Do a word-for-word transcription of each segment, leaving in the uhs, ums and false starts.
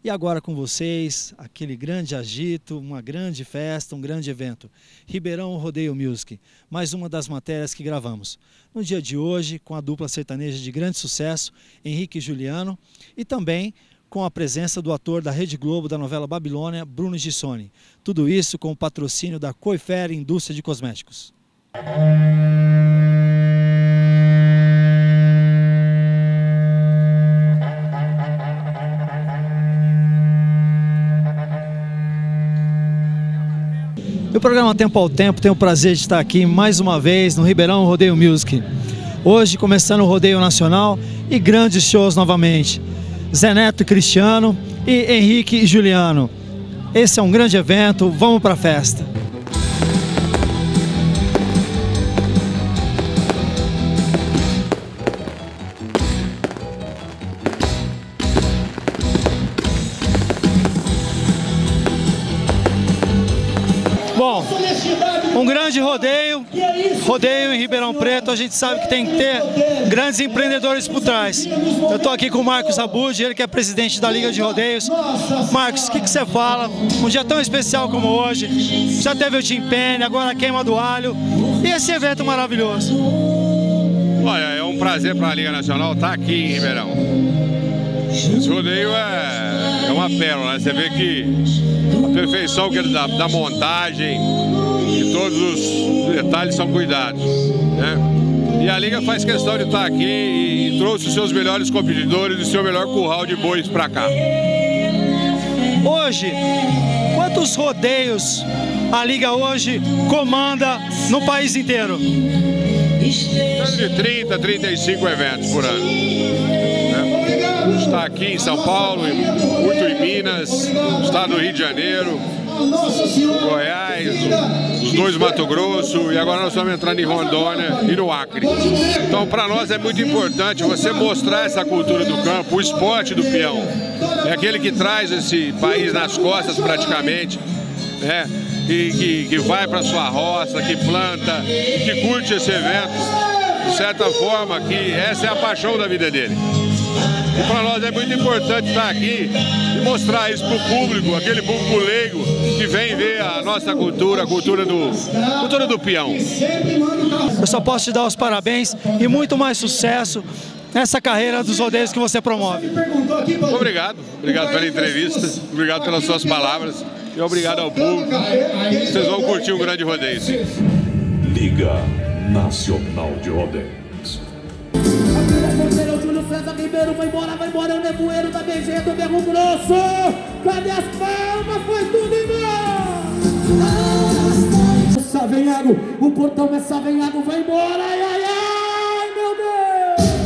E agora com vocês, aquele grande agito, uma grande festa, um grande evento. Ribeirão Rodeio Music, mais uma das matérias que gravamos. No dia de hoje, com a dupla sertaneja de grande sucesso, Henrique e Juliano, e também com a presença do ator da Rede Globo da novela Babilônia, Bruno Gissoni. Tudo isso com o patrocínio da Coifer Indústria de Cosméticos. E o programa Tempo ao Tempo tem o prazer de estar aqui mais uma vez no Ribeirão Rodeio Music. Hoje começando o Rodeio Nacional e grandes shows novamente. Zé Neto e Cristiano e Henrique e Juliano. Esse é um grande evento, vamos para a festa. Bom, um grande rodeio, rodeio em Ribeirão Preto, a gente sabe que tem que ter grandes empreendedores por trás. Eu estou aqui com o Marcos Abud, ele que é presidente da Liga de Rodeios. Marcos, o que, que você fala? Um dia tão especial como hoje, já teve o Tim Penny, agora a Queima do Alho, e esse evento maravilhoso. Olha, é um prazer para a Liga Nacional estar aqui em Ribeirão. Esse rodeio é, é uma pérola, né? Você vê que a perfeição que ele dá, da montagem e todos os detalhes são cuidados, né? E a Liga faz questão de estar aqui e trouxe os seus melhores competidores e o seu melhor curral de bois para cá. Hoje, quantos rodeios a Liga hoje comanda no país inteiro? De trinta, trinta e cinco eventos por ano, né? Está aqui em São Paulo, muito em Minas, está no Rio de Janeiro, Goiás, os dois Mato Grosso, e agora nós estamos entrando em Rondônia e no Acre. Então, para nós é muito importante você mostrar essa cultura do campo, o esporte do peão. É aquele que traz esse país nas costas praticamente, né? E que, que vai para sua roça, que planta, que curte esse evento, de certa forma, que essa é a paixão da vida dele. E para nós é muito importante estar aqui e mostrar isso para o público, aquele público leigo que vem ver a nossa cultura, a cultura do, a cultura do peão. Eu só posso te dar os parabéns e muito mais sucesso nessa carreira dos rodeios que você promove. Obrigado, obrigado pela entrevista, obrigado pelas suas palavras e obrigado ao público. Vocês vão curtir um grande rodeio. Liga Nacional de Rodeios. O Júlio César Ribeiro vai embora, vai embora, é o nevoeiro da B G do Berro Grosso. Cadê as palmas? Foi tudo embora. Savenhago, o portão é Savenhago, vai embora. Ai, ai, ai, meu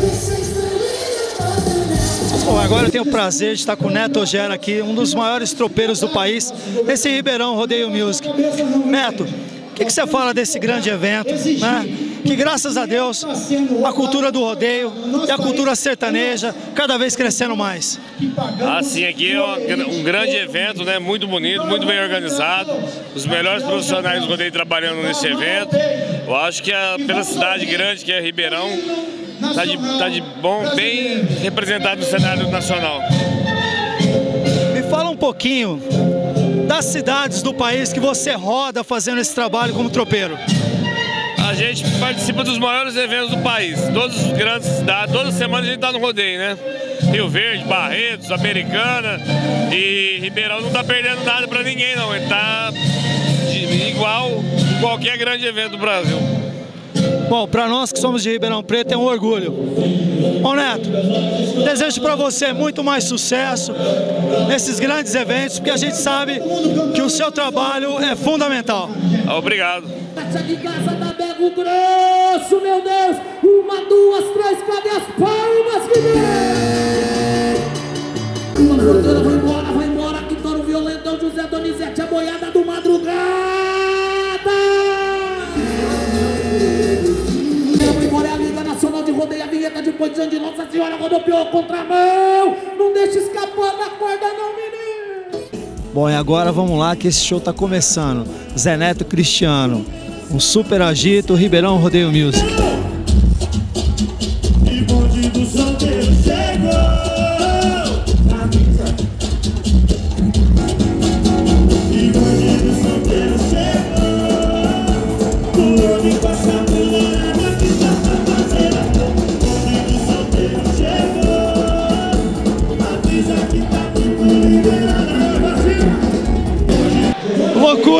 Deus. Bom, agora eu tenho o prazer de estar com o Neto Ogera aqui, um dos maiores tropeiros do país, esse Ribeirão Rodeio Music. Neto, o que, que você fala desse grande evento, né? Que graças a Deus a cultura do rodeio e a cultura sertaneja cada vez crescendo mais. Assim, aqui é um grande evento, né? Muito bonito, muito bem organizado, os melhores profissionais do rodeio trabalhando nesse evento. Eu acho que a, pela cidade grande que é Ribeirão, está de, tá de bom, bem representado no cenário nacional. Me fala um pouquinho das cidades do país que você roda fazendo esse trabalho como tropeiro. A gente participa dos maiores eventos do país, todas as grandes cidades, toda semana a gente está no rodeio, né? Rio Verde, Barretos, Americana, e Ribeirão não está perdendo nada para ninguém não, ele está igual em qualquer grande evento do Brasil. Bom, para nós que somos de Ribeirão Preto é um orgulho. Bom, Neto, desejo para você muito mais sucesso nesses grandes eventos, porque a gente sabe que o seu trabalho é fundamental. Obrigado. De casa da Berro Grosso, meu Deus. Uma, duas, três, cadê as palmas que vem? Uma porteira, vai embora, vai embora. Que touro violentão, José Donizete, a boiada do Madrugada. Vai embora, é a Liga Nacional de Rodeio, a vinheta de posição de Nossa Senhora, rodopiou contramão. Não deixa escapar da corda não, menino. Bom, e agora vamos lá que esse show tá começando. Zé Neto e Cristiano, um super agito, Ribeirão Rodeio Music. E bonde do solteiro chegou.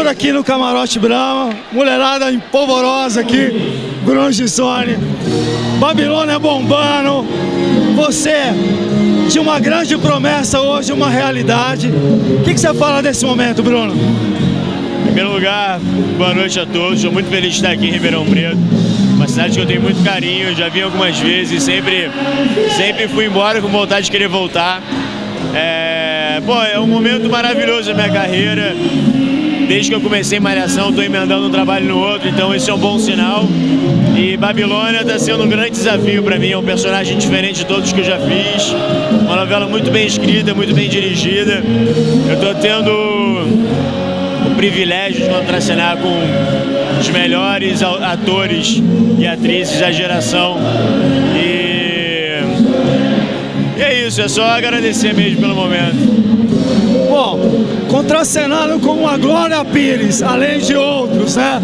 chegando aqui no Camarote Brahma, mulherada empolvorosa aqui, Bruno Gissoni, Babilônia bombando, você de uma grande promessa hoje, uma realidade. O que, que você fala desse momento, Bruno? Em primeiro lugar, boa noite a todos, estou muito feliz de estar aqui em Ribeirão Preto, uma cidade que eu tenho muito carinho, já vim algumas vezes, sempre, sempre fui embora com vontade de querer voltar. É, pô, é um momento maravilhoso da minha carreira. Desde que eu comecei Malhação, estou emendando um trabalho no outro, então esse é um bom sinal. E Babilônia está sendo um grande desafio para mim, é um personagem diferente de todos que eu já fiz. Uma novela muito bem escrita, muito bem dirigida. Eu estou tendo o privilégio de contracenar com os melhores atores e atrizes da geração. E, e é isso, é só agradecer mesmo pelo momento. Bom, contracenando com uma Glória Pires, além de outros, né?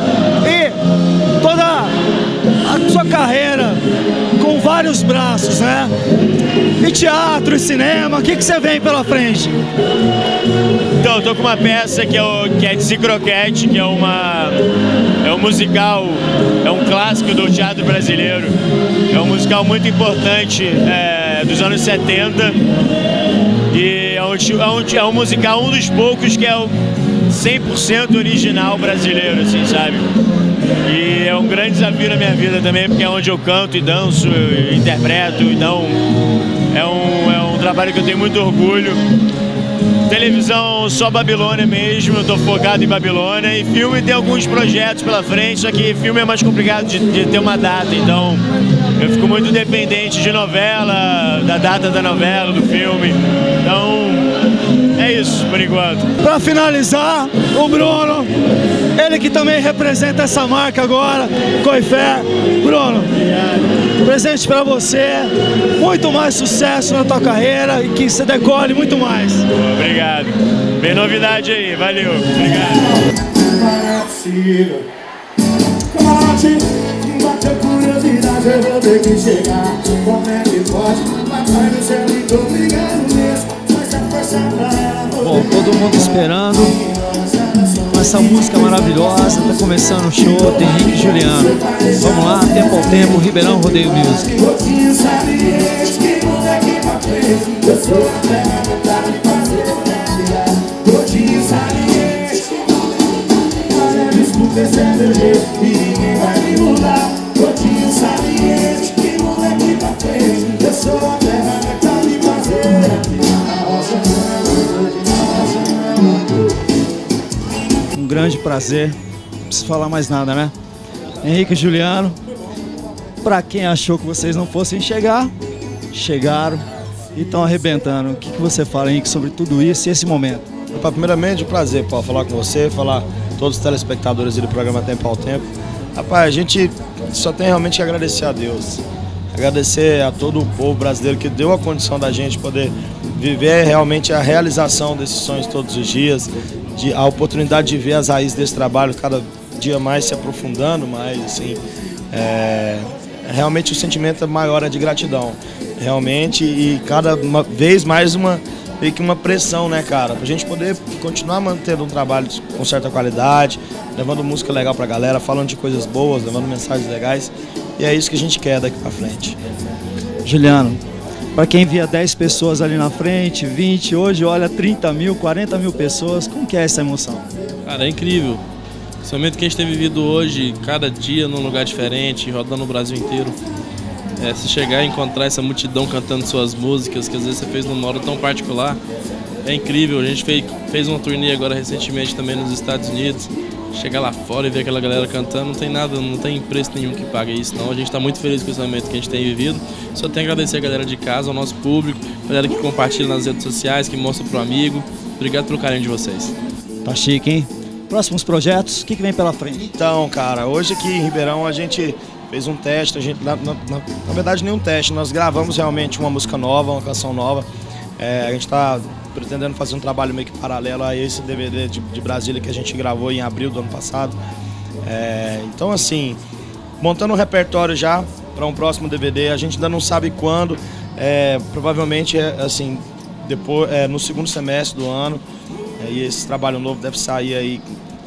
E toda a sua carreira com vários braços, né? E teatro, e cinema, o que, que você vem pela frente? Então, eu tô com uma peça que é, o, que é Dizzy Croquete, que é uma é um musical, é um clássico do teatro brasileiro. É um musical muito importante é, dos anos setenta. E é um, é, um, é um musical, um dos poucos que é o cem por cento original brasileiro, assim, sabe? E é um grande desafio na minha vida também, porque é onde eu canto e danço, e interpreto, então é um, é um trabalho que eu tenho muito orgulho. Televisão só Babilônia mesmo, eu tô focado em Babilônia, e filme tem alguns projetos pela frente, só que filme é mais complicado de, de ter uma data, então eu fico muito dependente de novela, da data da novela, do filme, então é isso por enquanto. Para finalizar, o Bruno, ele que também representa essa marca agora, Coifé. Bruno, presente para você, muito mais sucesso na tua carreira e que você decole muito mais. Obrigado. Vem novidade aí, valeu. Obrigado. Bateu curiosidade, eu vou ter que chegar. Como é que pode? Papai do céu, me tô ligando mesmo. Mas a força pra ela. Bom, todo mundo esperando essa música maravilhosa. Tá começando o show, tem Henrique e Juliano. Vamos lá, tempo ao tempo, Ribeirão Rodeio Music. Rodinho saliente, que moleque pra frente. Eu sou a terra, vontade de fazer. Rodinho saliente, olha, desculpa, esse é meu jeito. E ninguém vai me mudar. Rodinho saliente, que moleque pra frente. Eu sou a terra, vontade de fazer. Um grande prazer, não preciso falar mais nada, né? Henrique e Juliano, pra quem achou que vocês não fossem chegar, chegaram e estão arrebentando. O que, que você fala, Henrique, sobre tudo isso e esse momento? Opa, primeiramente, um prazer, Paulo, falar com você, falar com todos os telespectadores do programa Tempo ao Tempo. Rapaz, a gente só tem realmente que agradecer a Deus, agradecer a todo o povo brasileiro que deu a condição da gente poder viver realmente a realização desses sonhos todos os dias, de, a oportunidade de ver as raízes desse trabalho cada dia mais se aprofundando, mais assim, é, realmente o sentimento maior é de gratidão, realmente, e cada uma vez mais uma, meio que uma pressão, né, cara, pra gente poder continuar mantendo um trabalho com certa qualidade, levando música legal pra galera, falando de coisas boas, levando mensagens legais, e é isso que a gente quer daqui pra frente. Juliano, para quem via dez pessoas ali na frente, vinte, hoje olha trinta mil, quarenta mil pessoas, como que é essa emoção? Cara, é incrível. Esse momento que a gente tem vivido hoje, cada dia num lugar diferente, rodando o Brasil inteiro. É, se chegar e encontrar essa multidão cantando suas músicas, que às vezes você fez numa hora tão particular, é incrível. A gente fez, fez uma turnê agora recentemente também nos Estados Unidos. Chegar lá fora e ver aquela galera cantando, não tem nada, não tem preço nenhum que pague isso, não. A gente está muito feliz com esse momento que a gente tem vivido. Só tenho a agradecer a galera de casa, ao nosso público, a galera que compartilha nas redes sociais, que mostra pro amigo. Obrigado pelo carinho de vocês. Tá chique, hein? Próximos projetos, o que, que vem pela frente? Então, cara, hoje aqui em Ribeirão a gente fez um teste, a gente, na, na, na verdade nenhum teste, nós gravamos realmente uma música nova, uma canção nova. É, a gente está pretendendo fazer um trabalho meio que paralelo a esse D V D de, de Brasília que a gente gravou em abril do ano passado. É, então, assim, montando um repertório já para um próximo D V D, a gente ainda não sabe quando, é, provavelmente é, assim, depois, é, no segundo semestre do ano, é, e esse trabalho novo deve sair aí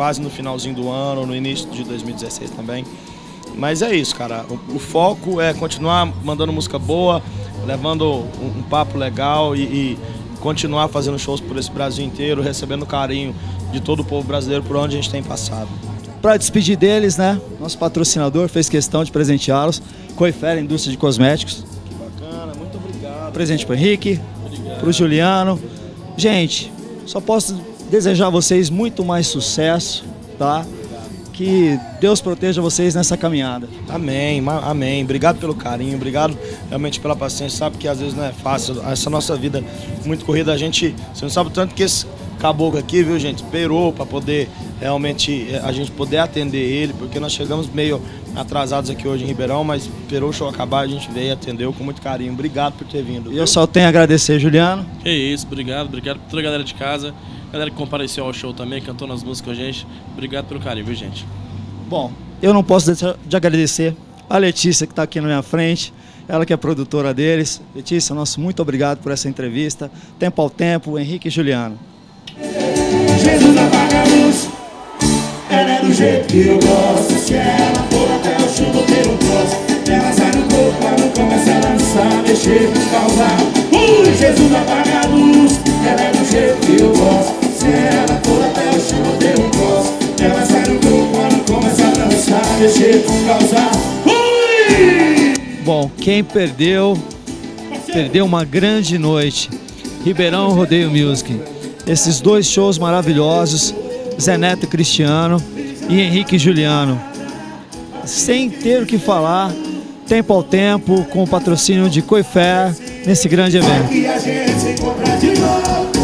quase no finalzinho do ano, no início de dois mil e dezesseis também. Mas é isso, cara. O, o foco é continuar mandando música boa, levando um, um papo legal e, e continuar fazendo shows por esse Brasil inteiro, recebendo carinho de todo o povo brasileiro por onde a gente tem passado. Para despedir deles, né? Nosso patrocinador fez questão de presenteá-los. Coifer, indústria de cosméticos. Que bacana, muito obrigado. Presente para o Henrique, para o Juliano. Gente, só posso desejar a vocês muito mais sucesso, tá? Que Deus proteja vocês nessa caminhada. Amém, amém. Obrigado pelo carinho, obrigado realmente pela paciência. Sabe que às vezes não é fácil, essa nossa vida muito corrida, a gente, você não sabe o tanto que esse caboclo aqui, viu, gente, esperou para poder realmente a gente poder atender ele, porque nós chegamos meio atrasados aqui hoje em Ribeirão, mas esperou o show acabar, a gente veio e atendeu com muito carinho. Obrigado por ter vindo. E eu só tenho a agradecer, Juliano. Que isso, obrigado, obrigado por toda a galera de casa, galera que compareceu ao show também, cantou nas músicas com a gente. Obrigado pelo carinho, viu, gente? Bom, eu não posso deixar de agradecer a Letícia, que está aqui na minha frente, ela que é produtora deles. Letícia, nosso muito obrigado por essa entrevista. Tempo ao tempo, Henrique e Juliano. Jesus apaga a luz, ela é do jeito que eu gosto. Se ela for até o chão, vou ter um troço. Ela sai do corpo quando começa a dançar, mexer, causar. Ui, Jesus apaga a luz, ela é do jeito que eu gosto. Se ela for até o chão, vou ter um troço. Ela sai do corpo quando começa a dançar, mexer, causar. Ui! Bom, quem perdeu, perdeu uma grande noite. Ribeirão Rodeio Music. Esses dois shows maravilhosos, Zé Neto e Cristiano e Henrique e Juliano. Sem ter o que falar, tempo ao tempo, com o patrocínio de Coifer, nesse grande evento. Aqui a gente se encontra de novo.